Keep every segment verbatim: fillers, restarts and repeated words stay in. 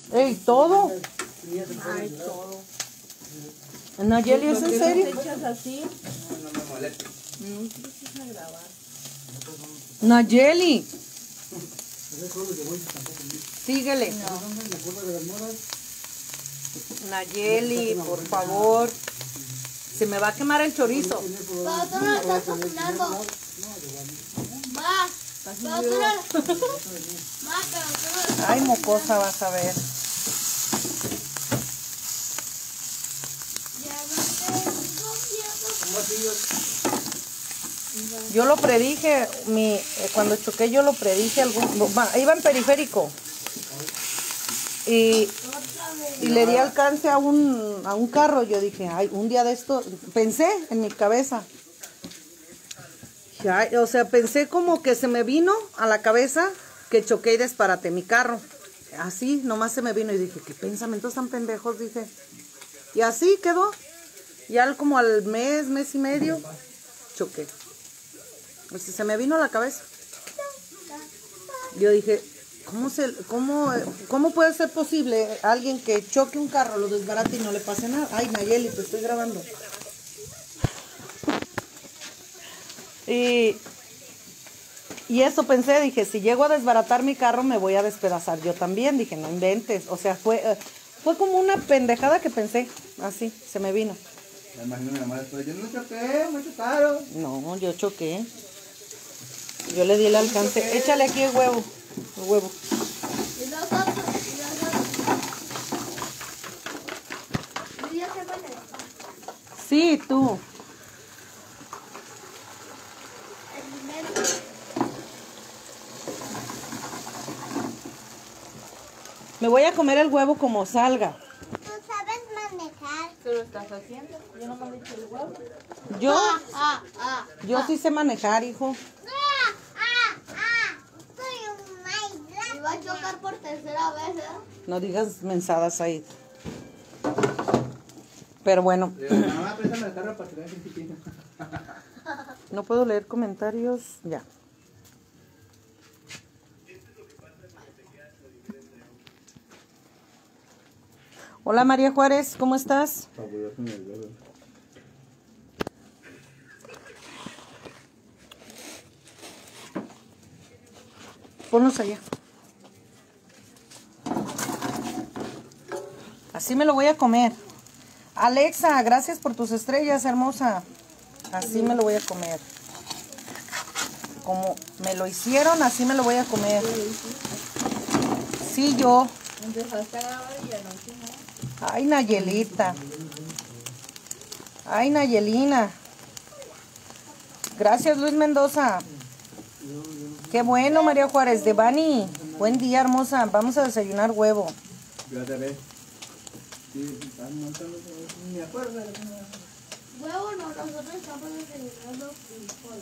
¡Ey, todo! Ay, todo. Nayeli, ¿es en serio? ¿Echas así? No, no me molesta. No, ¿qué vas a grabar? Nayeli. Síguele. Nayeli, por favor. Se me va a quemar el chorizo. Pero tú no lo estás cocinando. Va. Pero tú no lo... Ma, pero tú no lo... Ay, mocosa, vas a ver. Ya no tengo miedo. Yo lo predije, mi, eh, cuando choqué yo lo predije, algún, va, iba en periférico y, y le di alcance a un, a un carro. Yo dije, ay, un día de esto, pensé en mi cabeza, ay, o sea, pensé como que se me vino a la cabeza que choqué y desparaté mi carro, así, nomás se me vino y dije, qué pensamientos tan pendejos, dije, y así quedó, ya como al mes, mes y medio, choqué. Pues se me vino a la cabeza. Yo dije, ¿cómo, se, cómo, ¿cómo puede ser posible alguien que choque un carro, lo desbarate y no le pase nada? Ay, Nayeli, te estoy grabando. Y, y eso pensé, dije, si llego a desbaratar mi carro me voy a despedazar yo también. Dije, no inventes. O sea, fue, fue como una pendejada que pensé. Así, se me vino. Me imagino mi mamá después, yo no choqué, me chocaron. No, yo choqué. Yo le di el alcance. Échale aquí el huevo. El huevo. Y los otros, y los otros. ¿Y ya se van a dejar? Sí, tú. El primero. Me voy a comer el huevo como salga. ¿Tú sabes manejar? ¿Qué lo estás haciendo? Yo no me he dicho el huevo. Yo, Ah, ah, ah. yo sí sé manejar, hijo. Ah, ah, ah. Soy un maíz. Y va a chocar por tercera vez, ¿eh? No digas mensadas ahí. Pero bueno, Le digo, mamá, préstame el carro para que veas un chiquito. no puedo leer comentarios. Ya. Hola María Juárez, ¿cómo estás? Fabuloso en el dedo. Ponlos allá. Así me lo voy a comer. Alexa, gracias por tus estrellas, hermosa. Así me lo voy a comer. Como me lo hicieron, así me lo voy a comer. Sí, yo. Empezaste a grabar y ya no hicimos. Ay, Nayelita. Ay, Nayelina. Gracias, Luis Mendoza. Qué bueno, María Juárez. De Bani. Buen día, hermosa. Vamos a desayunar huevo. Ya te ves. Sí, están montando, me acuerdo. Huevo, no, nosotros estamos desayunando frijol.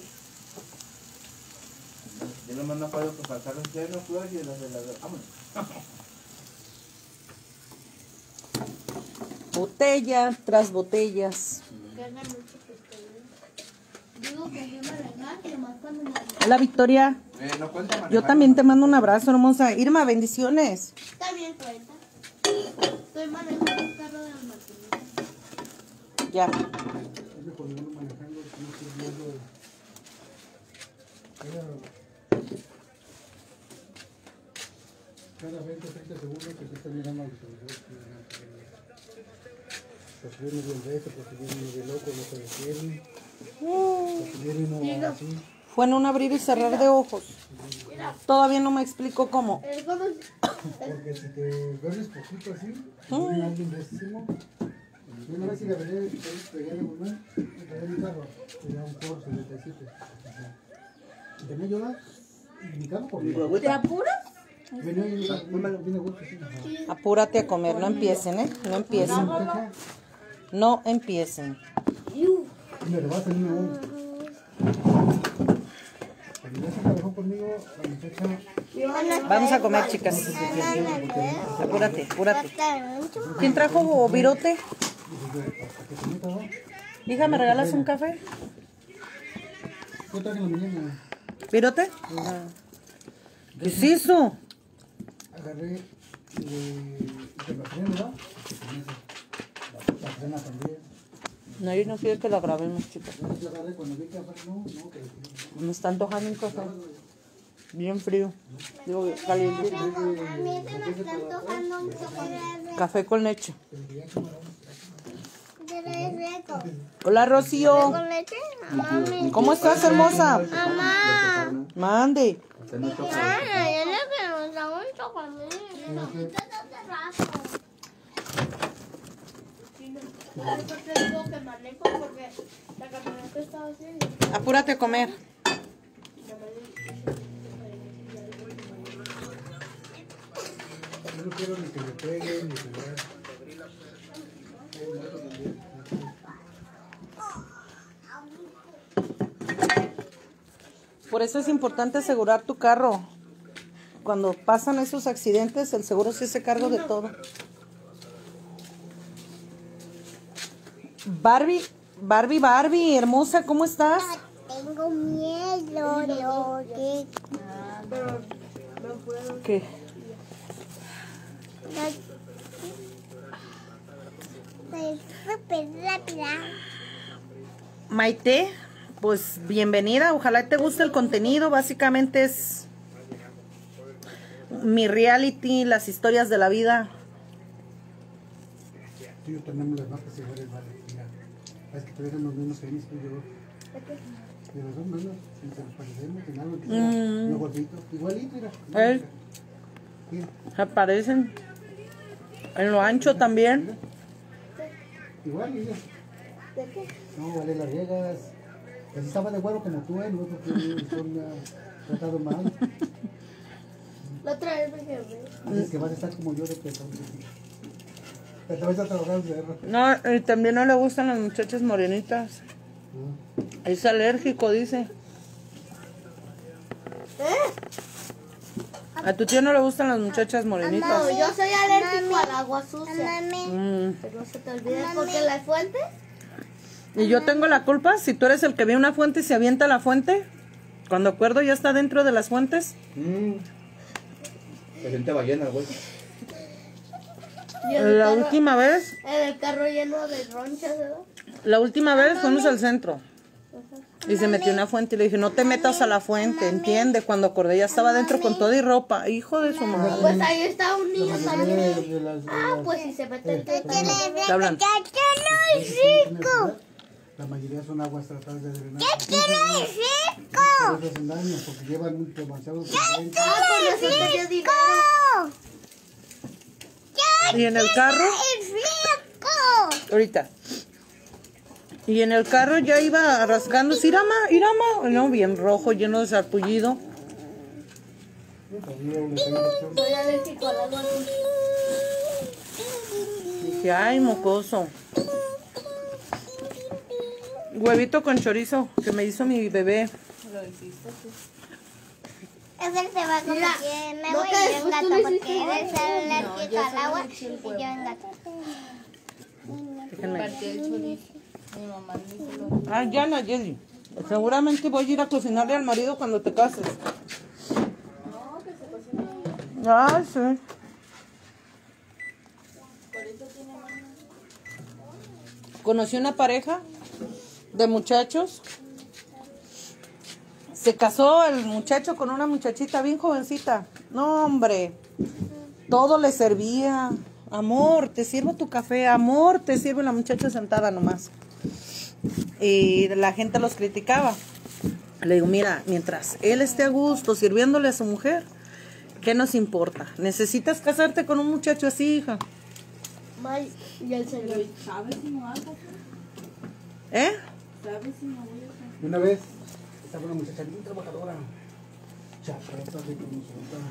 Yo no mando para pasar los llenos, flores y los de la... Vámonos. Botella tras botellas. Que hagan mucho pescado. Digo que yo me regaño, nomás cuando me... Hola, Victoria. Eh, no cuenta manejar. Yo también te mando un abrazo, hermosa. Irma, bendiciones. Está bien, cuenta. Estoy manejando un carro de almacenamiento. Ya. Cada veinte, treinta segundos que se está mirando al televisor. Pues viene bien reto, pues viene bien loco, no se detiene. Pues viene uno así. Fue en un abrir y cerrar de ojos. Todavía no me explico cómo. El cono- Porque si te duermes poquito así, viene alguien vestísimo. Yo una vez que le veré, pegué de volver, y pegué mi carro, tenía un Ford setenta y siete. Y tenía yo la, y mi carro por mí. ¿Te apuras? Venía y vine gusto, sí. Apúrate a comer, no empiecen, ¿eh? No empiecen. No empiecen. Y me rebasa el uno. Cuando ya se trabajó conmigo, la muchacha, Vamos a comer, chicas. Apúrate, apúrate. ¿Quién trajo virote? Hija, ¿me regalas un café? ¿qué tal en la mañana? ¿Virote? ¿Qué es eso? Agarré y le No, yo no quiero que la grabemos, chicos. Yo agarré cuando vi que afuera, no, no, que Me está antojando un café. Bien frío. Digo, caliente. A mí se me está antojando un chocolate. Café con leche. ¿Qué es rico? Hola, Rocío. ¿Con leche? Mami. ¿Cómo estás, hermosa? Mamá. Mande. Mamá, yo le quiero dar un chocolate. No, yo te rasco. Por eso te digo que manejo porque la camioneta estaba así. Apúrate a comer. yo no quiero ni que me peguen, ni que me... Por eso es importante asegurar tu carro. Cuando pasan esos accidentes, el seguro se hace cargo de todo. Barbie, Barbie, Barbie, hermosa, ¿cómo estás? Tengo miedo, lo que... ¿Qué? Soy súper rápida. Maite, pues bienvenida. Ojalá te guste el contenido. Básicamente es mi reality, las historias de la vida. Tú y yo tenemos las marcas iguales, vale. Es que tuvieron los mismos tenis que yo. De los dos menos, si se nos parecemos en algo, que Mm. no gordito, igualito, mira. ¿Eh? Mira, Aparecen en lo ancho también. mira. Igual, mira. No, vale, las riegas. Así estaba de güero como tú, ¿eh? No, porque son uh, tratado mal. La otra vez me quedé. Dices que vas a estar como yo de pesado. Te vas a trabajar de cerro. No, y también no le gustan las muchachas morenitas. Es alérgico, dice. A tu tío no le gustan las muchachas morenitas. No, yo soy alérgico al agua sucia. Mm. Pero no se te olvide porque la fuente. ¿Y yo tengo la culpa? Si tú eres el que ve una fuente y se avienta a la fuente, cuando acuerdo ya está dentro de las fuentes. Mmm. Se siente ballena, güey. Y en el La carro- última vez, En el carro lleno de ronchas, ¿verdad? la última vez fuimos al centro. Y se metió una fuente y le dije, no te metas a la fuente, entiende. Cuando acordé ya estaba dentro con todo y ropa. Hijo de su madre. Pues ahí está un niño también. De, de las, de Ah, las- pues si se mete el Te hablan. La mayoría son aguas tratadas de drenar. ¡Qué rico! Por eso hacen daño, porque llevan un demasiado solvente. Ah, pues eso te dio dinero. Y en el carro, ¡Es rico! ahorita. Y en el carro ya iba rasgándose, irama, irama, no, bien rojo, lleno de sarpullido. Soy alérgico al agua sucia. Dije, ay, mocoso. Huevito con chorizo que me hizo mi bebé. Ese se va a Mira, convertir. Me no voy te a ir en después tú gato le porque hiciste igual. eres alérgico yo al solo agua le eché y el yo huevo. en gato. Déjenme. Partí el chorizo. Mi mamá me hizo lo... Ah, ya, Nayeli. Seguramente voy a ir a cocinarle al marido cuando te cases. No, que se cocina. Ah, sí. Por eso tiene más. Conocí una pareja de muchachos. Se casó el muchacho con una muchachita bien jovencita. No, hombre. Todo le servía. Amor, te sirvo tu café. Amor, te sirve la muchacha sentada nomás. Y la gente los criticaba. Le digo, mira, mientras él esté a gusto sirviéndole a su mujer, ¿qué nos importa? ¿Necesitas casarte con un muchacho así, hija? May, y el señor, ¿sabes si no hago? ¿Eh? ¿Sabes si no voy a hacer? Una vez estaba una muchacha bien trabajadora. Chapreta de consulta.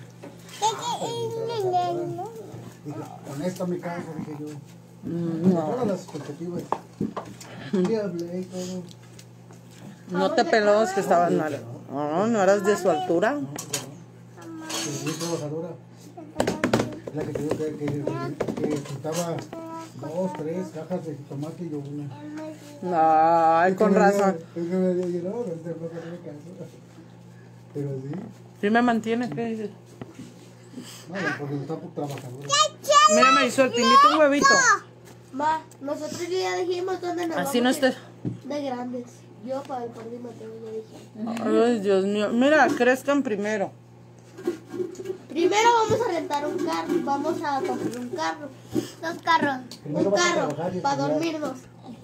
Dije, con esto me caso, dije yo. Mm, No, Todas las expectativas. Y hablé y todo. no te peló, es que estabas mal. No, no eras de su altura. Pero bien trabajadora. La que te digo que, que, que, que juntaba dos, tres cajas de tomate y yo una. Ay, con razón. Es que me dije, no, no te no te hagas caso. Pero sí. ¿Sí me mantienes? ¿Qué dices? No, porque está por trabajadora. Mira, Marisol, te invito un huevito. Ma, nosotros ya dijimos dónde nos Así vamos no a estoy. ir de grandes. Yo para el Parque Mateo ya dije. Ay, Dios mío. Mira, crezcan primero. Primero vamos a rentar un carro. Vamos a comprar un carro. Dos carros. Primero Un vas a carro trabajar y para estudiar. dormirnos.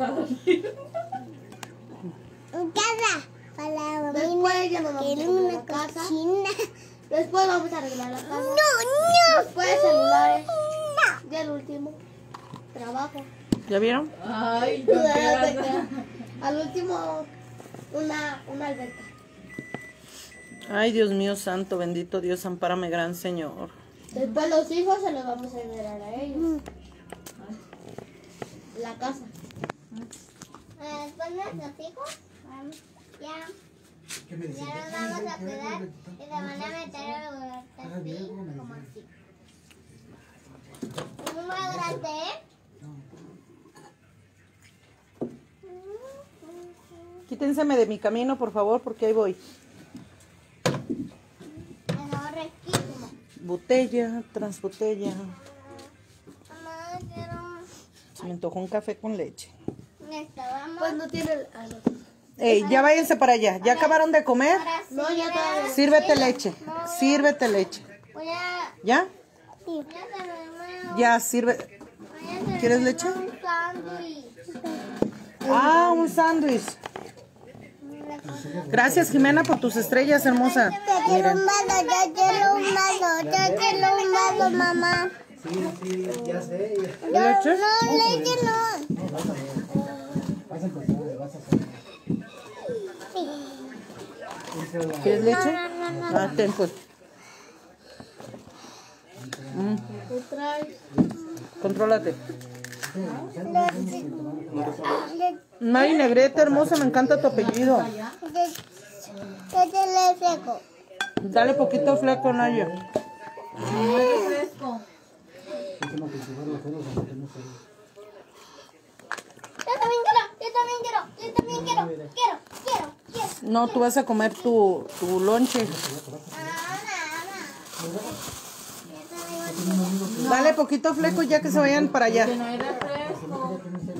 Un casa. Para Después ya nos vamos a quiero arreglar una la casa. cocina. Después vamos a arreglar la casa. No, no. Después celulares. Y el último, trabajo. ¿Ya vieron? Ay, ¿con qué vas a- Al último, una, una alberca. Ay, Dios mío santo, bendito Dios, ampárame, gran Señor. Después los hijos se los vamos a heredar a ellos. La casa. Eh, Después nuestros hijos, vamos, ya, ¿Qué me dices? ya nos vamos a cuidar y se van a meter al lugar así, como así. ¿Cómo más grande, eh? Quítenseme de mi camino, por favor, porque ahí voy. Eso es riquísimo. Botella tras botella. Mamá, quiero... Se me antojó un café con leche. Estábamos... Pues no tiene el... ah, no. Ey, ya váyanse para allá. ¿Ya acabaron de comer? Ahora sí, No, ya todavía. Sírvete leche. Sírvete leche. voy a... ¿Ya? Voy a servirme Ya, sirve. voy a servirme ¿Quieres leche? un sándwich. Ah, un sándwich. Gracias, Jimena, por tus estrellas, hermosa. Miren. vaso, yo quiero un vaso, yo quiero un vaso, mamá. Sí, sí, ya sé. ¿Leche? No, leche no. Vas a empezar, vas a hacer. ¿Quieres leche? Ah, ten, pues. Mm, Tú traes. contrólate. Mari Negrete, hermosa, me encanta tu apellido. ¿Qué te le seco? Dale poquito fleco, Naya. No es refresco. Yo también quiero, yo también quiero, yo también quiero, quiero, quiero, quiero. No, tú vas a comer tu, tu lonche. Dale poquito fleco ya que se vayan para allá. Que no hay refresco.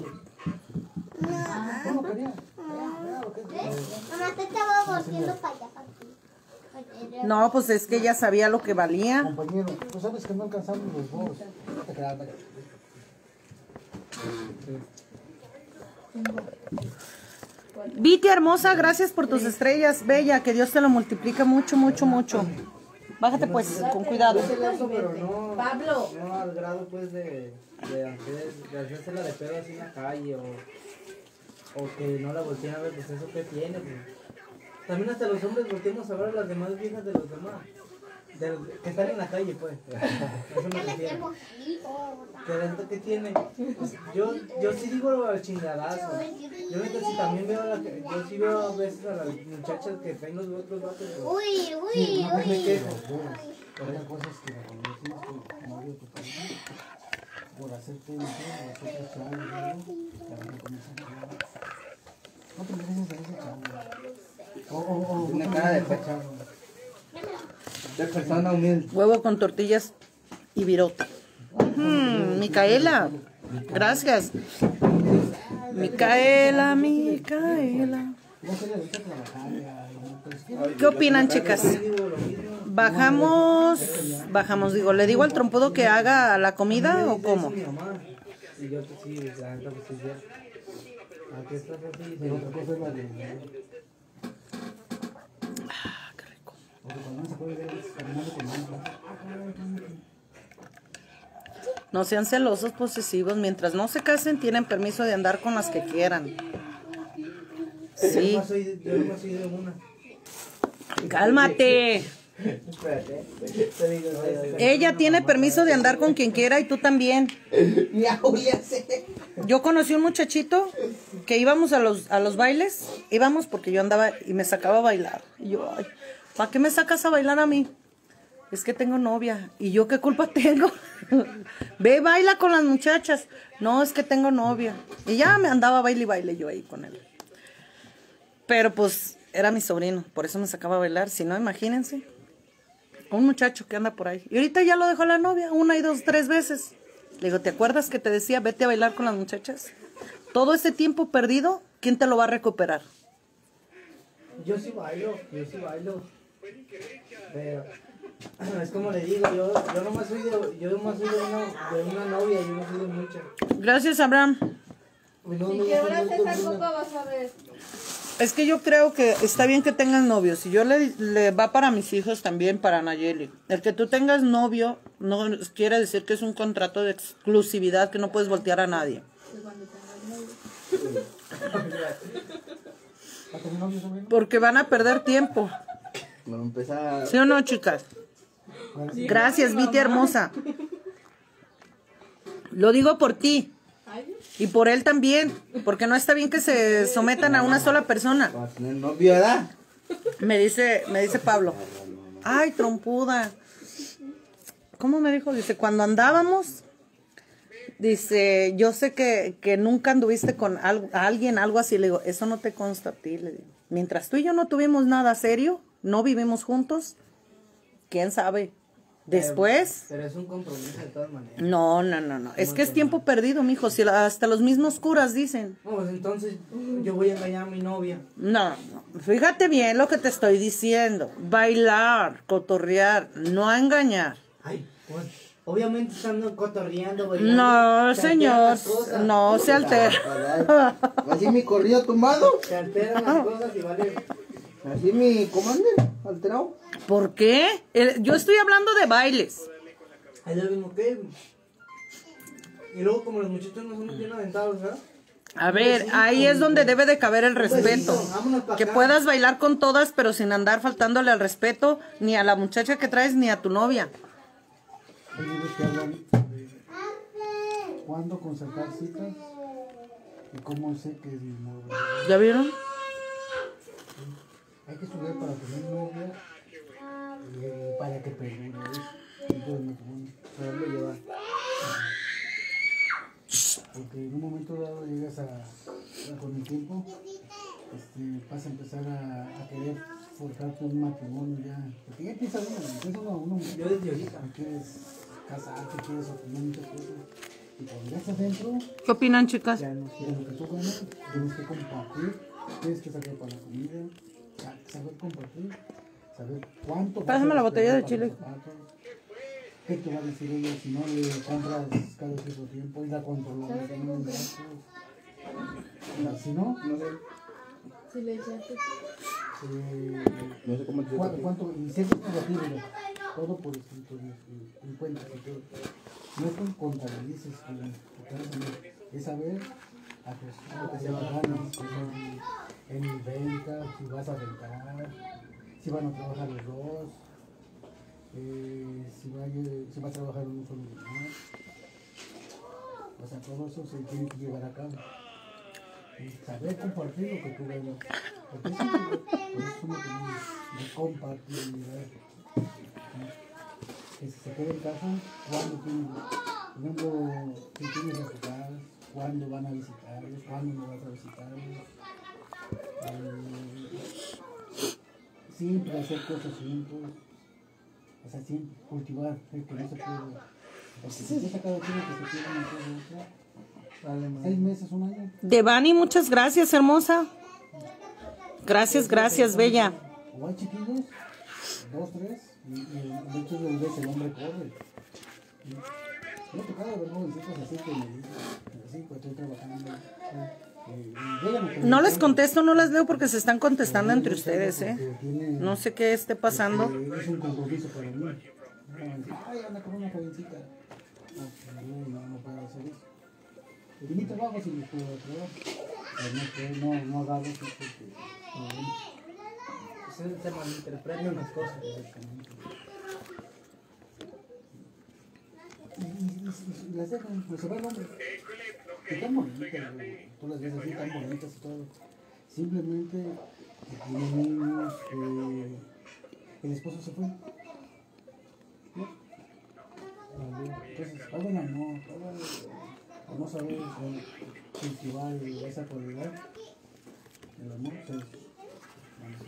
Mamá, te estaba volviendo para allá, para ti. No, pues es que ella sabía lo que valía. Compañero, tú sabes que no alcanzamos los dos. No te creas, vaya. Viti, hermosa, gracias por tus estrellas. Bella, que Dios te lo multiplique mucho, mucho, mucho. Bájate pues, con cuidado. Eso, pero no, Pablo. no al grado pues de, de, hacer, de hacérsela de pedo así en la calle o, o que no la volteen a ver, pues eso que tiene. Pues. También hasta los hombres volteamos a ver a las demás viejas de los demás. De los que están en la calle, pues. Eso me refiero. ¿Qué tanto que tiene? Pues yo, yo sí digo al chingadazo. Yo neta sí también veo a la, que- yo sí veo a veces a las muchachas que traen los otros vatos. Pues, Uy, uy, no me uy. quejo. Pero hay cosas que reconocimos con novio tu pareja, por hacerte un nosotros chavos, ¿no? Te van a comenzar a hablar. No te mereces de ese chavo. O, o, o, Tiene no te cara de mereces chavo. De persona humilde. Huevo con tortillas y virote. Mm, Micaela, gracias. Micaela, Micaela. no se le gusta trabajar, ya, no, pues, ¿Qué opinan, chicas? Bajamos, bajamos, digo, ¿le digo al trompudo que haga la comida o cómo? Mi mamá. Y yo pues sí, la neta pues sí, ya. Aquí estás así. pero otra cosa es la de... Ah, qué rico. Porque cuando uno se puede ver es caminando con alguien. No sean celosos posesivos, mientras no se casen tienen permiso de andar con las que quieran. Sí, Yo no soy, yo no soy de una. cálmate. Espérate, te digo, Ella tiene permiso de andar con quien quiera y tú también. miau, ya sé. Yo conocí un muchachito que íbamos a los, a los bailes, íbamos porque yo andaba y me sacaba a bailar. Y yo, ay, ¿para qué me sacas a bailar a mí? Es que tengo novia. ¿Y yo qué culpa tengo? Ve, baila con las muchachas. No, es que tengo novia. Y ya me andaba baile y baile yo ahí con él. Pero pues era mi sobrino, por eso me sacaba a bailar. Si no, imagínense. Un muchacho que anda por ahí. Y ahorita ya lo dejó la novia, una y dos, tres veces. Le digo, ¿te acuerdas que te decía, vete a bailar con las muchachas? Todo ese tiempo perdido, ¿quién te lo va a recuperar? Yo sí bailo, yo sí bailo. Pero es como le digo, yo, yo nomás soy de, yo nomás soy de una, de una novia, yo no soy de muchas. Gracias, Abraham. Pues no, Si no, quebras no, no, esa no, copa vas a ver. Es que yo creo que está bien que tengas novios. Y yo le, le va para mis hijos también, para Nayeli. El que tú tengas novio no quiere decir que es un contrato de exclusividad que no puedes voltear a nadie. Porque van a perder tiempo. Bueno, empezar. ¿Sí o no, chicas? Gracias, Viti hermosa. Lo digo por ti. Y por él también. Porque no está bien que se sometan a una sola persona. Va a tener novio, ¿verdad? Me dice, me dice Pablo. Ay, trompuda. ¿Cómo me dijo? Dice, cuando andábamos, dice, yo sé que, que nunca anduviste con al, a alguien, algo así. Le digo, eso no te consta a ti. Le digo, mientras tú y yo no tuvimos nada serio, no vivimos juntos, ¿quién sabe? Después... Pero, pero es un compromiso de todas maneras. No, no, no, no. Es que es tiempo perdido, mijo. Si la- hasta los mismos curas dicen. No, pues entonces yo voy a engañar a mi novia. No, no. Fíjate bien lo que te estoy diciendo. Bailar, cotorrear, no a engañar. Ay, pues, obviamente estando cotorreando, bailando, No, se alteran señor. las cosas. No se altera. Así mi corrido tumbado. Se alteran las cosas y vale. Así mi comandante alterado. ¿Por qué? Eh, Yo estoy hablando de bailes. Es lo mismo que. Y luego, como los muchachos no son bien aventados, ¿verdad? A ver, ahí es donde debe de caber el respeto. Vámonos pa' Que acá. puedas bailar con todas, pero sin andar faltándole al respeto ni a la muchacha que traes ni a tu novia. Hay libros que hablan de cuándo concertar citas y cómo sé que es mi novia. ¿Ya vieron? Hay que estudiar para tener novia y para que perdure. Tipo de matrimonio. Saberlo llevar. Porque en un momento dado llegas a, a con el tiempo, este, vas a empezar a, a querer forjarte un matrimonio ya. Porque ya piensa uno, empieza uno, uno Yo desde ahorita. quieres casarte, quieres obtener muchas cosas. Y cuando ya estás dentro, ¿Qué opinan, chicas? ya no quieres lo que tú ganas, tienes que compartir, tienes que sacar para la comida, sa- saber compartir, saber cuánto. vas a Pásame la botella de destinar chile. para los zapatos, ¿qué te va a decir ella si no le compras cada cierto tiempo y la controlas? Si no, si no, no sé. Si le echaste. Eh, No sé cómo te ¿Cuánto, cuánto, y siempre es negativo, mira, todo por escrito, y- y cuentas y todo. No es que contabilices, que que te vas a ver, es saber a que, a que se ganas, en, en venta, si vas a rentar, si van a trabajar los dos, eh, si, va, a- si va a trabajar en un solo lugar. O sea, todo eso se tiene que llevar a cabo. Y saber compartir lo que tú ganas. Porque eso, pues, es una cuestión de compartibilidad. Que si se queda en casa, cuando tiene, por ejemplo, si tienes a sus casa, cuándo van a visitarlos, cuándo no vas a visitarlos. Eh, siempre hacer cosas juntos. O sea, siempre cultivar, eh, que no se puede. Porque si empieza cada quien que se quiere una cosa u otra, seis meses, un año. Devani, muchas gracias, hermosa. Gracias, gracias, bella. O hay chiquillos, dos, tres, y, y muchos de veces el hombre corre. Y me ha tocado ver jovencitos así que me dicen, así, pues estoy trabajando. eh, y ella me No les preguntó, contesto, no las leo porque se están contestando entre ustedes, ¿eh? porque tiene, No sé qué esté pasando. porque es un compromiso para mí. No, decir, ay, anda con una jovencita. No, pues, no, no, no puedo hacer eso. Y mi trabajo si les puedo trabajar. Pero no, puedo, no, no agarro eso porque. no, Se, se malinterpretan las cosas. exactamente. Y, y, y, y las dejan, pues se va el hombre. Y tan bonitas, güey. Tú las ves así tan bonitas y todo. Simplemente que tienen niños, que el esposo se fue. ¿No? Entonces, hagan amor, hagan, o no saber eh, cultivar esa cualidad. El amor, pues,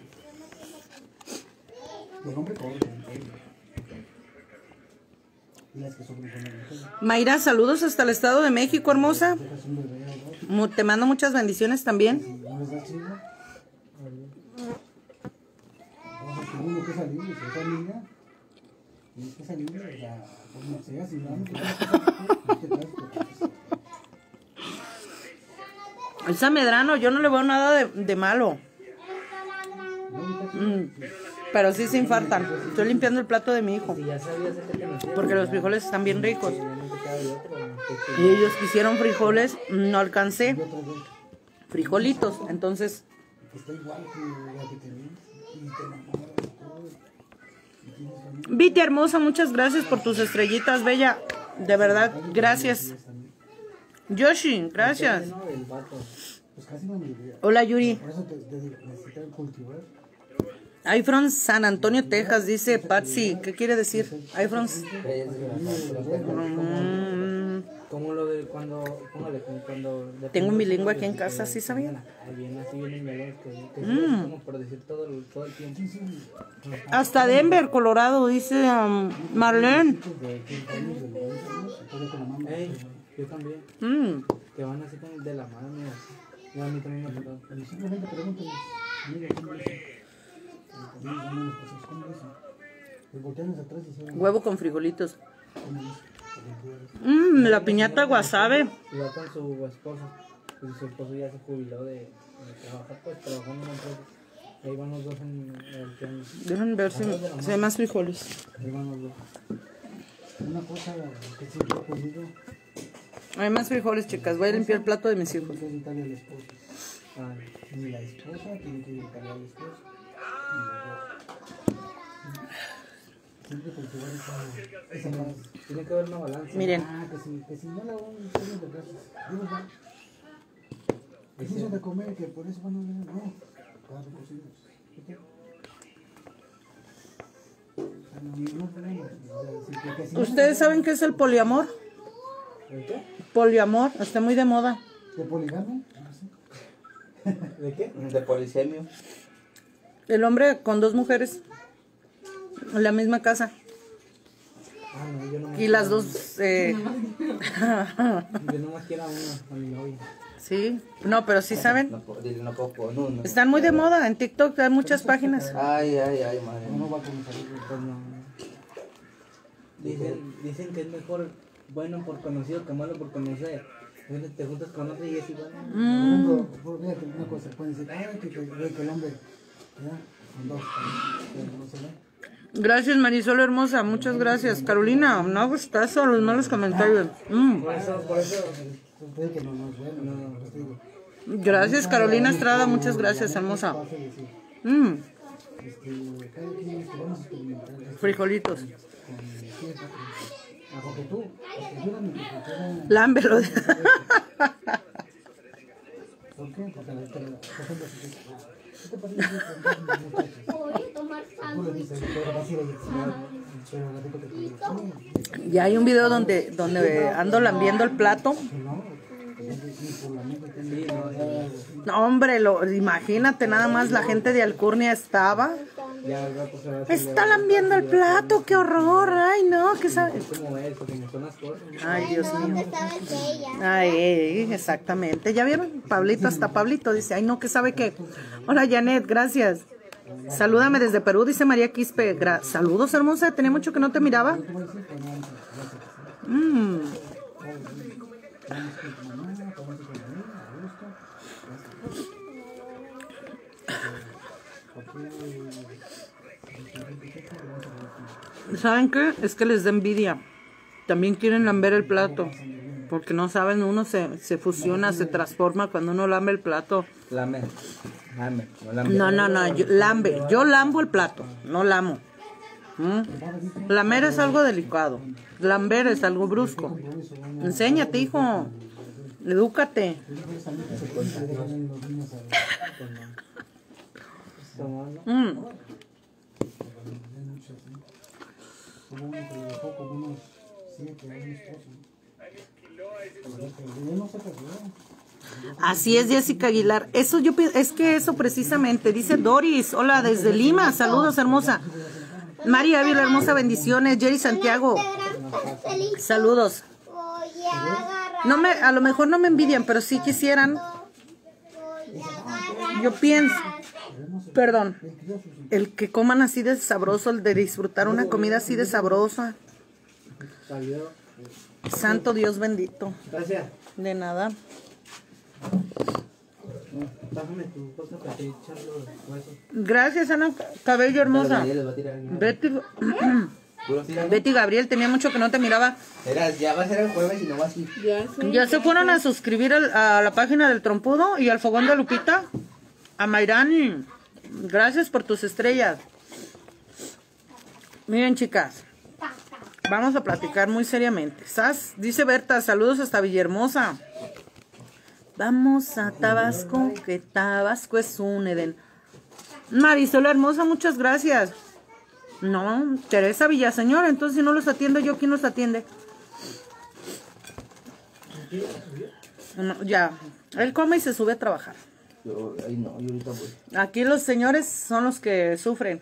y el hombre corre, el hombre. Y las que sobran son las mujeres. Mayra, saludos hasta el Estado de México, hermosa. Dejas un bebé o dos. Mu- Te mando muchas bendiciones también. Si no les das chivo, vamos a tener uno que salir, si esa niña, tienes que salir, o sea, como sea, si no, no te tienes que salir, no te traes, porque Elsa Medrano, yo no le veo nada de, de malo. Mm, Pero sí se infartan. Estoy limpiando el plato de mi hijo. Si ya sabías que te nacía, Porque los frijoles están bien ricos. ya no te queda de otro. Y ellos quisieron frijoles, no alcancé. Frijolitos, entonces está igual que la que tenías, y te enamoras y todo, y tienes familia. Viti hermosa, muchas gracias por tus estrellitas, bella. De verdad, gracias. Yoshi, gracias. No, del vato. Pues casi no me olvidé. Hola Yuri. Por eso te, te digo, necesitan cultivar. I'm from San Antonio, Texas, dice Patsy. ¿Qué quiere decir? I'm from... Mm, Como lo de cuando, póngale, como cuando... Tengo un bilingüe aquí en casa, ¿sí sabían? Ahí viene así, vienen melones que, que Mm. es como por decir todo el, todo el tiempo. Hasta Denver, Colorado, dice um, Marlene. Ey, yo también, Mm, que van así como de la mano, mira. Yo a mí también me ha tocado. Y simplemente pregúntales, mira, ¿cómo dicen? ¿Cómo dicen? Los voltean hacia atrás y dicen, huevo con frijolitos. ¿cómo dicen? Mm, la piñata wasabi. Y va con su esposo. Y su esposo ya se jubiló de, de trabajar, pues trabajando en una empresa. Ahí van los dos en el tianguis. Déjenme ver si, si hay más frijoles. Ahí van los dos. Una cosa que siempre he pedido, Hay más frijoles, chicas. Voy a limpiar el plato de mis hijos. es editarle al esposo. Ah, Ni la esposa tiene que editarle al esposo. Ni los dos. Siempre cultivar esa, esa paz. tiene que haber una balanza. Miren, Ah, que si, que si no la van a hacer de gracias. Digo, va. Que si hizo de comer, que por eso van a ver. No, cada recocidos. No, no podemos. O sea, si- que si no- ¿ustedes saben qué es el poliamor? ¿De qué? Poliamor, está muy de moda. ¿De poligamia? No sé. ¿De qué? De polisemio. El hombre con dos mujeres en la misma casa. Ah, no, yo no me Y las dos... eh, Yo nomás quiero a una, a mi novia. sí, no, pero sí saben. No, puedo- dile, no puedo con uno. Están muy de moda. En TikTok hay muchas páginas. Ay, ay, ay, madre. No va a comenzar. Pues no. Dicen, dicen que es mejor bueno por conocido que malo por conocer. Entonces te juntas con otro y es igual. Por ejemplo, por- fíjate una cosa, pueden decir, ay, que, que, que el hombre, ¿verdad? Con dos, pero no se ve. Gracias, Marisol hermosa. Muchas gracias. Carolina, no hagas caso a los malos comentarios. Mm. Por eso, por eso. Ustedes que no nos ven, no, pues digo. Gracias, Carolina Estrada. Muchas gracias, hermosa. Fácil decir, Mm. este, cada quien este, vamos a experimentar esto Frijolitos. con cierta creencia. Porque tú, ayúdame, porque tú eres- Lámbelo. ¿por qué? Porque la gente, por ejemplo, si dices, ah, ¿qué te parece si con dos muchachos? Voy a tomar Tú le sándwich. dices, pero vas a ir a decir, pero la gente te dice, sí, Ya hay un video donde, donde ando lambiendo el plato. que no, que no te- ni por la mente te Sí, no, ya, No, hombre, lo, imagínate nada más la gente de Alcurnia estaba. ya al rato se va a hacer. Está lambiendo el plato, qué horror. Ay, no, qué sabe. Es como eso, como son las cosas. Ay, Dios ¿Dónde mío. estaba ella? Ay, exactamente. ¿Ya vieron? Pablito, hasta Pablito dice, ay, no, que sabe qué. Hola, Janet, gracias. Salúdame desde Perú, dice María Quispe. Gra- Saludos, hermosa. Tenía mucho que no te miraba. Mm. ¿Saben qué? Es que les da envidia. También quieren lamber el plato. Porque no saben, uno se, se fusiona, se transforma cuando uno lambe el plato. Lame. Lame. No lame. No, no, no, yo, lambe. Yo lambo el plato, no lamo. ¿Mm? Lamer es algo delicado. Lamber es algo brusco. Enséñate, hijo. Edúcate. Mm. Así es, Jessica Aguilar. Eso yo pi- es que eso precisamente dice Doris. Hola desde Lima. Saludos, hermosa. María Ávila, hermosa, bendiciones. Jerry Santiago. Feliz. Saludos. Voy a agarrar. No me, a lo mejor no me envidian, pero sí quisieran. Voy a agarrar. Yo pienso, perdón, el que coman así de sabroso, el de disfrutar una comida así de sabrosa. Salió. Santo Dios bendito. Gracias. De nada. Bájame tu cosa para que echar los huesos. Gracias, Ana Cabello hermosa. Les va a tirar. Betty, Puro tira, ¿no? Betty Gabriel, tenía mucho que no te miraba. Era, ya va a ser el jueves y no va así. Ya sé. Ya se fueron a suscribir al- a la página del Trompudo y al Fogón de Lupita. A Mayrani. Gracias por tus estrellas. Miren, chicas. Vamos a platicar muy seriamente. ¿Sas? Dice Berta, saludos hasta Villahermosa. Vamos a Tabasco, que Tabasco es un Edén. Marisol hermosa, muchas gracias. No, Teresa Villaseñor, entonces si no los atiendo yo, ¿quién los atiende? No, ya, él come y se sube a trabajar. Yo, ahí no, yo ahorita voy. Aquí los señores son los que sufren.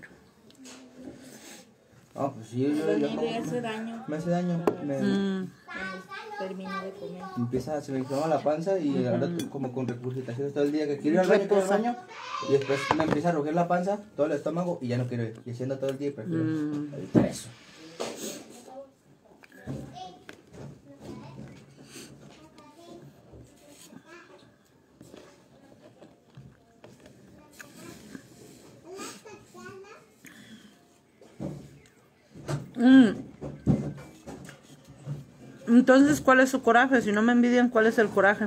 Ah, pues sí, yo, yo, Doña yo le hace daño me hace daño. Me, Mm, cuando termina de comer. empieza, se me inflama la panza y ahora como con regurgitaciones todo el día que quiero ir al baño, quiero ir al baño y después me empieza a roger la panza, todo el estómago y ya no quiero ir. Y haciendo todo el día y prefiero Mm. evitar eso. mm. Entonces, ¿cuál es su coraje? Si no me envidian, ¿cuál es el coraje?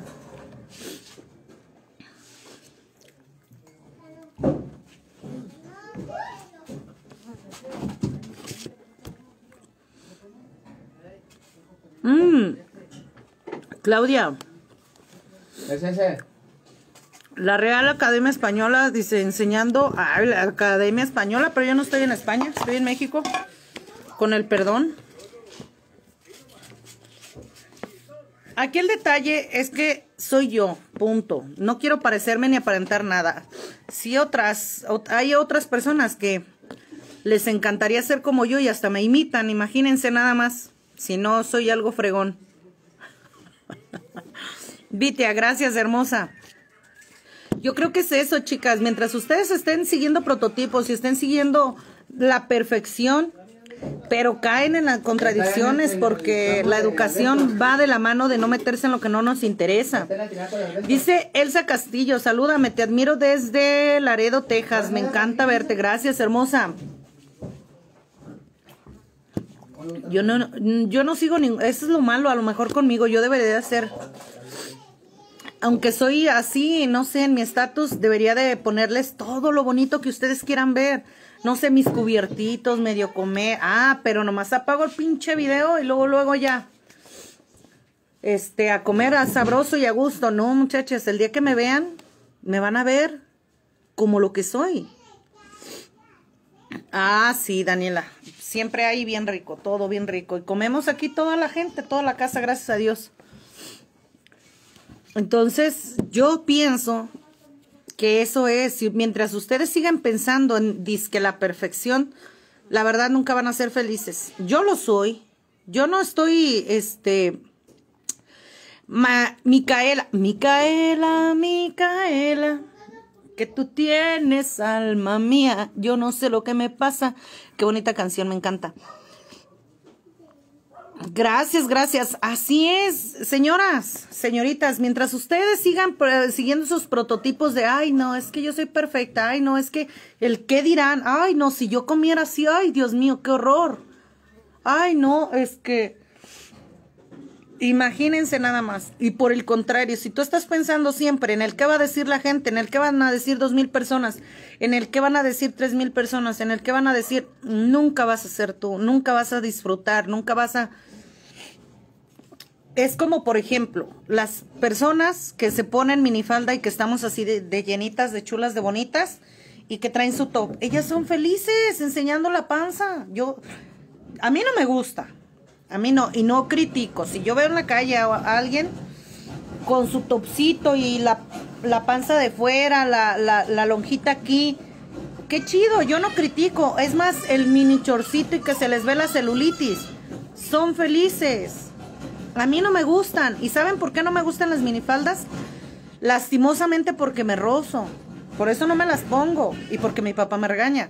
Mm. Claudia, Es ese. la Real Academia Española dice enseñando a la Academia Española, pero yo no estoy en España, estoy en México. Con el perdón. Aquí el detalle es que soy yo, punto. No quiero parecerme ni aparentar nada. Si otras, ot- hay otras personas que les encantaría ser como yo y hasta me imitan, imagínense nada más. Si no, soy algo fregón. Vitia, gracias, hermosa. Yo creo que es eso, chicas. Mientras ustedes estén siguiendo prototipos y estén siguiendo la perfección, pero caen en las contradicciones porque la educación va de la mano de no meterse en lo que no nos interesa. Dice Elsa Castillo, salúdame, te admiro desde Laredo, Texas. Me encanta verte. Gracias, hermosa. Yo no, yo no sigo ningún... Eso es lo malo, a lo mejor conmigo. Yo debería de hacer... Aunque soy así, no sé, en mi estatus, debería de ponerles todo lo bonito que ustedes quieran ver. No sé, mis cubiertitos, medio comer. Ah, pero nomás apago el pinche video y luego, luego ya. Este, a comer a sabroso y a gusto. No, muchachas, el día que me vean, me van a ver como lo que soy. Ah, sí, Daniela. Siempre hay bien rico, todo bien rico. Y comemos aquí toda la gente, toda la casa, gracias a Dios. Entonces, yo pienso que eso es, si- mientras ustedes sigan pensando en disque la perfección, la verdad nunca van a ser felices. Yo lo soy. Yo no estoy, este, ma, Micaela, Micaela, Micaela, que tú tienes, alma mía. Yo no sé lo que me pasa. Qué bonita canción, me encanta. Gracias, gracias. Así es, señoras, señoritas, mientras ustedes sigan eh, siguiendo sus prototipos de, ay, no, es que yo soy perfecta, ay, no, es que el qué dirán, ay, no, si yo comiera así, ay, Dios mío, qué horror. Ay, no, es que, imagínense nada más. Y por el contrario, si tú estás pensando siempre en el qué va a decir la gente, en el qué van a decir dos mil personas, en el qué van a decir tres mil personas, en el qué van a decir, nunca vas a ser tú, nunca vas a disfrutar, nunca vas a... Es como, por ejemplo, las personas que se ponen minifalda y que estamos así de, de llenitas, de chulas, de bonitas, y que traen su top. Ellas son felices enseñando la panza. Yo, a mí no me gusta. A mí no, y no critico. Si yo veo en la calle a, a alguien con su topcito y la, la panza de fuera, la, la, la lonjita aquí, qué chido, yo no critico. Es más, el mini chorcito y que se les ve la celulitis. son felices. A mí no me gustan. ¿Y saben por qué no me gustan las minifaldas? Lastimosamente porque me rozo. Por eso no me las pongo. Y porque mi papá me regaña.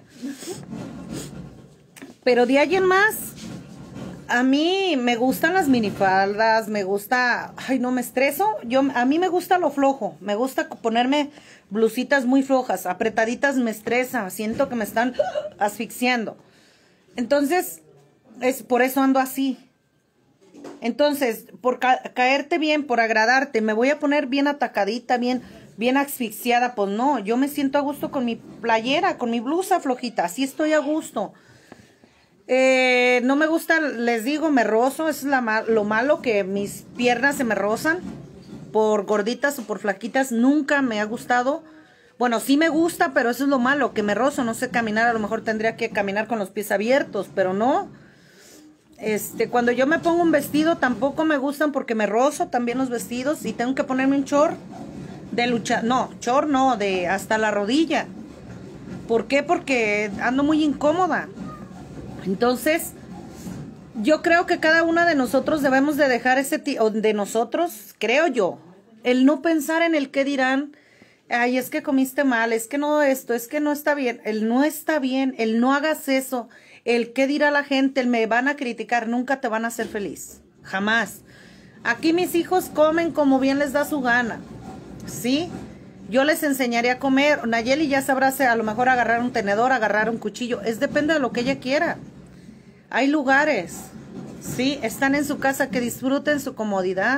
Pero de ahí en más, a mí me gustan las minifaldas, me gusta... Ay, no me estreso. Yo, a mí me gusta lo flojo. Me gusta ponerme blusitas muy flojas. Apretaditas me estresa. Siento que me están asfixiando. Entonces, es por eso ando así. Entonces, por ca caerte bien, por agradarte, me voy a poner bien atacadita, bien, bien asfixiada. Pues no, yo me siento a gusto con mi playera, con mi blusa flojita. Así estoy a gusto. Eh, no me gusta, les digo, me rozo. Eso es la ma lo malo, que mis piernas se me rozan. Por gorditas o por flaquitas, nunca me ha gustado. Bueno, sí me gusta, pero eso es lo malo, que me rozo. No sé caminar, a lo mejor tendría que caminar con los pies abiertos, pero no. Este, cuando yo me pongo un vestido tampoco me gustan porque me rozo también los vestidos y tengo que ponerme un short de lucha, no, short no, de hasta la rodilla. ¿Por qué? Porque ando muy incómoda. Entonces, yo creo que cada una de nosotros debemos de dejar ese tipo, de nosotros, creo yo, el no pensar en el qué dirán. Ay, es que comiste mal, es que no esto, es que no está bien, el no está bien, el no hagas eso. El qué dirá la gente, el me van a criticar, nunca te van a hacer feliz. Jamás. Aquí mis hijos comen como bien les da su gana. ¿Sí? Yo les enseñaré a comer. Nayeli ya sabrá a lo mejor agarrar un tenedor, agarrar un cuchillo. Es depende de lo que ella quiera. Hay lugares. ¿Sí? Están en su casa, que disfruten su comodidad.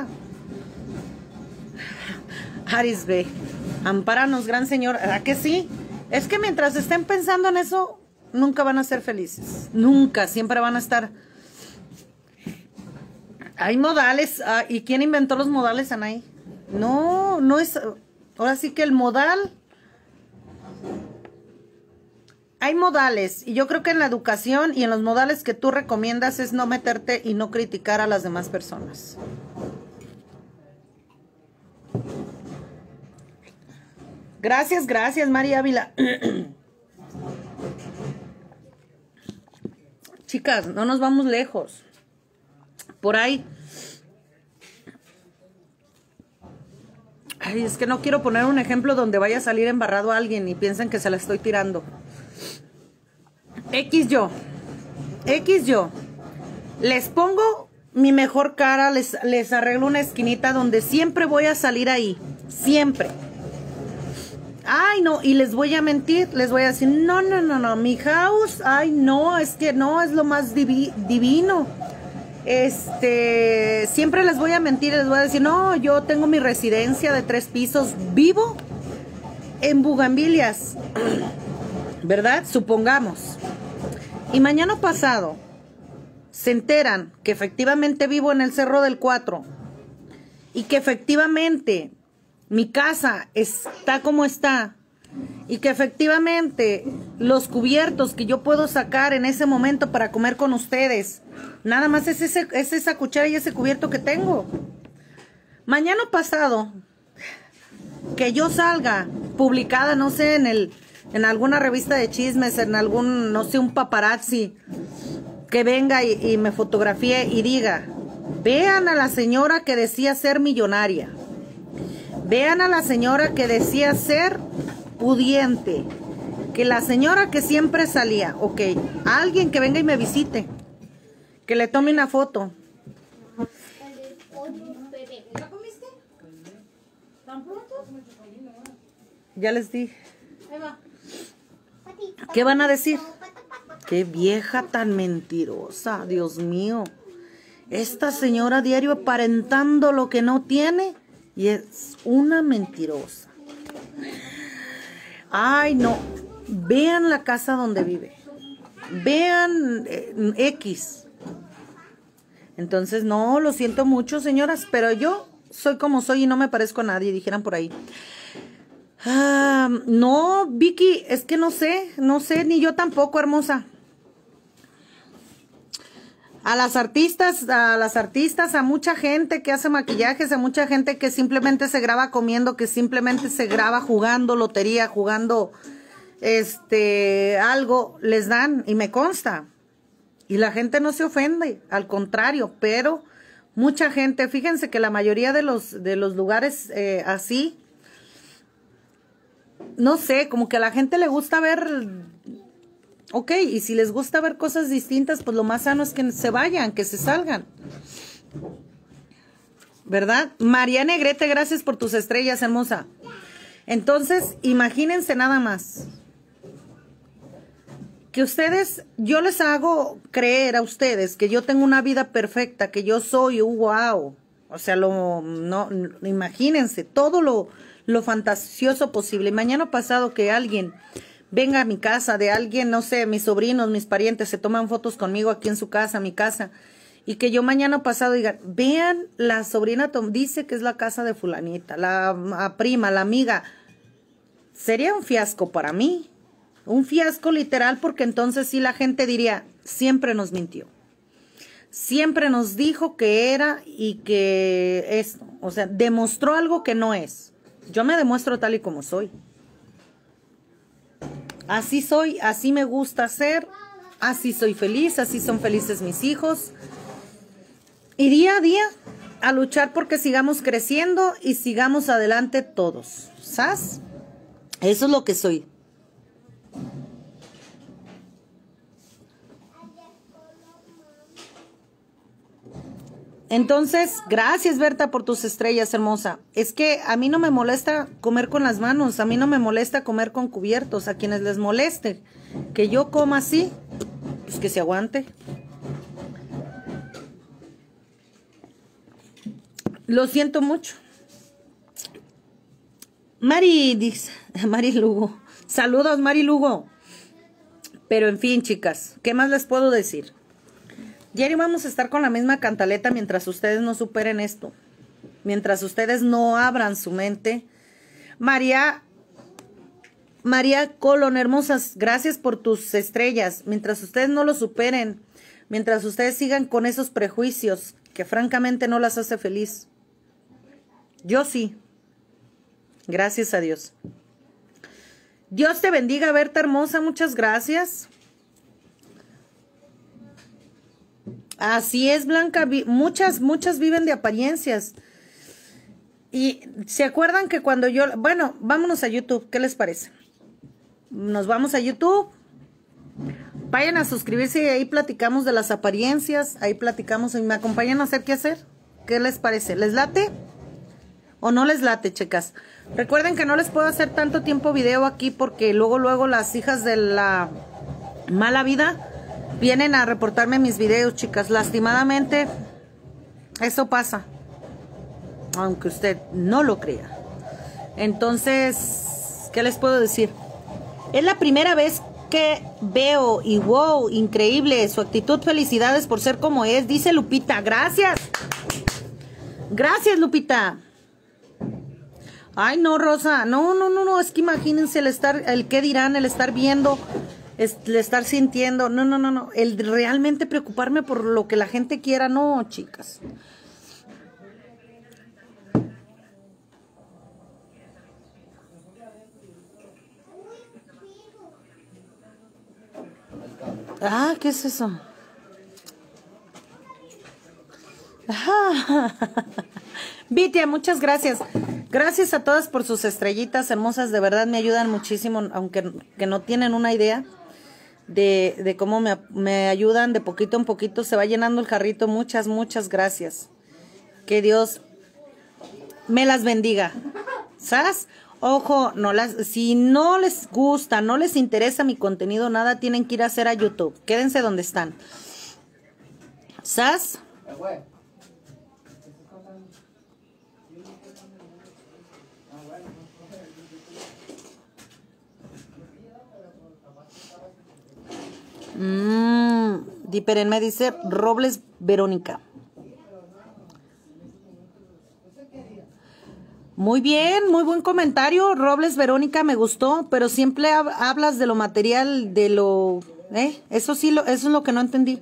Arisbe, ampáranos, gran Señor. ¿A qué sí? Es que mientras estén pensando en eso, nunca van a ser felices. Nunca, siempre van a estar. Hay modales. Ah, ¿y quién inventó los modales, Anaí? No, no es. Ahora sí que el modal. Hay modales. Y yo creo que en la educación y en los modales que tú recomiendas es no meterte y no criticar a las demás personas. Gracias, gracias, María Ávila. Chicas, no nos vamos lejos. Por ahí. Ay, es que no quiero poner un ejemplo donde vaya a salir embarrado a alguien y piensen que se la estoy tirando. X yo. X yo. Les pongo mi mejor cara, les, les arreglo una esquinita donde siempre voy a salir ahí. Siempre. Ay, no, y les voy a mentir, les voy a decir, no, no, no, no, mi house, ay, no, es que no, es lo más divi divino. Este, siempre les voy a mentir, les voy a decir, no, yo tengo mi residencia de tres pisos, vivo en Bugambilias, ¿verdad? Supongamos. Y mañana pasado se enteran que efectivamente vivo en el Cerro del Cuatro y que efectivamente mi casa está como está y que efectivamente los cubiertos que yo puedo sacar en ese momento para comer con ustedes, nada más es, ese, es esa cuchara y ese cubierto que tengo. Mañana pasado, que yo salga publicada, no sé, en, el, en alguna revista de chismes, en algún, no sé, un paparazzi, que venga y, y me fotografíe y diga, vean a la señora que decía ser millonaria. Vean a la señora que decía ser pudiente. Que la señora que siempre salía. Ok, alguien que venga y me visite. Que le tome una foto. ¿Ya comiste? ¿Tan pronto? Ya les dije. Ahí va. ¿Qué van a decir? Qué vieja tan mentirosa, Dios mío. Esta señora diario aparentando lo que no tiene. Y es una mentirosa. Ay, no. Vean la casa donde vive. Vean eh, X. Entonces, no, lo siento mucho, señoras, pero yo soy como soy y no me parezco a nadie, dijeran por ahí. Ah, no, Vicky, es que no sé, no sé, ni yo tampoco, hermosa. A las artistas, a las artistas, a mucha gente que hace maquillajes, a mucha gente que simplemente se graba comiendo, que simplemente se graba jugando lotería, jugando este algo, les dan, y me consta. Y la gente no se ofende, al contrario, pero mucha gente, fíjense que la mayoría de los, de los lugares eh, así, no sé, como que a la gente le gusta ver, ok, y si les gusta ver cosas distintas, pues lo más sano es que se vayan, que se salgan. ¿Verdad? María Negrete, gracias por tus estrellas, hermosa. Entonces, imagínense nada más. Que ustedes, yo les hago creer a ustedes que yo tengo una vida perfecta, que yo soy wow. O sea, lo, no, imagínense todo lo, lo fantasioso posible. Y mañana pasado que alguien venga a mi casa, de alguien, no sé, mis sobrinos, mis parientes, se toman fotos conmigo aquí en su casa, mi casa. Y que yo mañana pasado diga, vean, la sobrina dice que es la casa de fulanita, la, la prima, la amiga. Sería un fiasco para mí. Un fiasco literal, porque entonces sí la gente diría, siempre nos mintió. Siempre nos dijo que era y que esto. O sea, demostró algo que no es. Yo me demuestro tal y como soy. Así soy, así me gusta ser, así soy feliz, así son felices mis hijos. Y día a día a luchar porque sigamos creciendo y sigamos adelante todos. ¿Sabes? Eso es lo que soy. Entonces, gracias Berta por tus estrellas, hermosa. Es que a mí no me molesta comer con las manos, a mí no me molesta comer con cubiertos. A quienes les moleste que yo coma así, pues que se aguante. Lo siento mucho. Mari, dice, Mari Lugo. Saludos, Mari Lugo. Pero en fin, chicas, ¿qué más les puedo decir? Diario vamos a estar con la misma cantaleta mientras ustedes no superen esto. Mientras ustedes no abran su mente. María, María Colón, hermosas, gracias por tus estrellas. Mientras ustedes no lo superen, mientras ustedes sigan con esos prejuicios que francamente no las hace feliz. Yo sí. Gracias a Dios. Dios te bendiga, Berta hermosa, muchas gracias. Así es, Blanca, muchas, muchas viven de apariencias. Y se acuerdan que cuando yo, bueno, vámonos a YouTube, ¿qué les parece? Nos vamos a YouTube. Vayan a suscribirse y ahí platicamos de las apariencias, ahí platicamos y me acompañan a hacer qué hacer. ¿Qué les parece? ¿Les late? ¿O no les late, chicas? Recuerden que no les puedo hacer tanto tiempo video aquí porque luego, luego las hijas de la mala vida vienen a reportarme mis videos, chicas. Lastimadamente, eso pasa. Aunque usted no lo crea. Entonces, ¿qué les puedo decir? Es la primera vez que veo y wow, increíble su actitud. Felicidades por ser como es, dice Lupita. Gracias. Gracias, Lupita. Ay, no, Rosa. No, no, no, no. Es que imagínense el estar, el qué dirán, el estar viendo. Es, el estar sintiendo, no, no, no, no, el realmente preocuparme por lo que la gente quiera, no, chicas. Ah, ¿qué es eso? Ajá. Vitia, muchas gracias. Gracias a todas por sus estrellitas hermosas, de verdad me ayudan muchísimo, aunque que no tienen una idea. De, de cómo me, me ayudan de poquito en poquito, se va llenando el jarrito. Muchas, muchas gracias. Que Dios me las bendiga. ¿Sabes? Ojo, no las, si no les gusta, no les interesa mi contenido, nada tienen que ir a hacer a YouTube. Quédense donde están. ¿Sabes? Mmm, Diperen me dice Robles Verónica. Muy bien, muy buen comentario, Robles Verónica, me gustó, pero siempre hab hablas de lo material, de lo, ¿eh? Eso sí, lo, eso es lo que no entendí.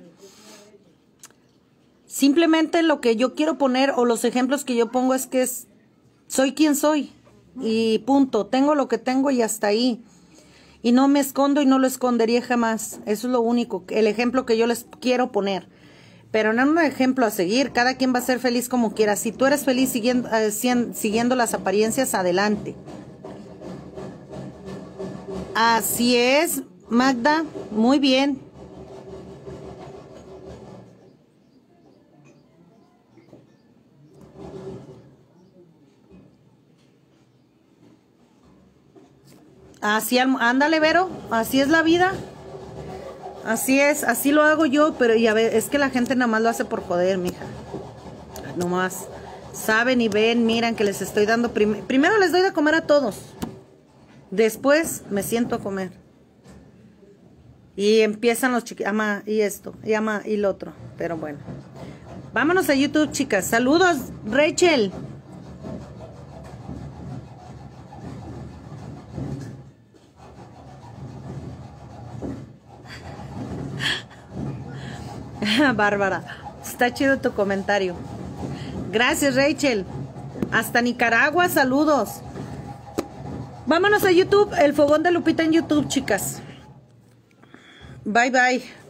Simplemente lo que yo quiero poner o los ejemplos que yo pongo es que es, soy quien soy y punto, tengo lo que tengo y hasta ahí. Y no me escondo y no lo escondería jamás. Eso es lo único, el ejemplo que yo les quiero poner. Pero no es un ejemplo a seguir. Cada quien va a ser feliz como quiera. Si tú eres feliz siguiendo, eh, siguiendo las apariencias, adelante. Así es, Magda. Muy bien. Así, ándale, Vero, así es la vida. Así es, así lo hago yo, pero ya ve, es que la gente nada más lo hace por joder, mija. Nomás saben y ven, miran que les estoy dando, prim primero les doy de comer a todos. Después me siento a comer. Y empiezan los chiquitos, ama y esto, y ama y lo otro. Pero bueno, vámonos a YouTube, chicas. Saludos, Rachel. Bárbara, está chido tu comentario. Gracias, Rachel. Hasta Nicaragua, saludos. Vámonos a YouTube, el fogón de Lupita en YouTube, chicas. Bye, bye.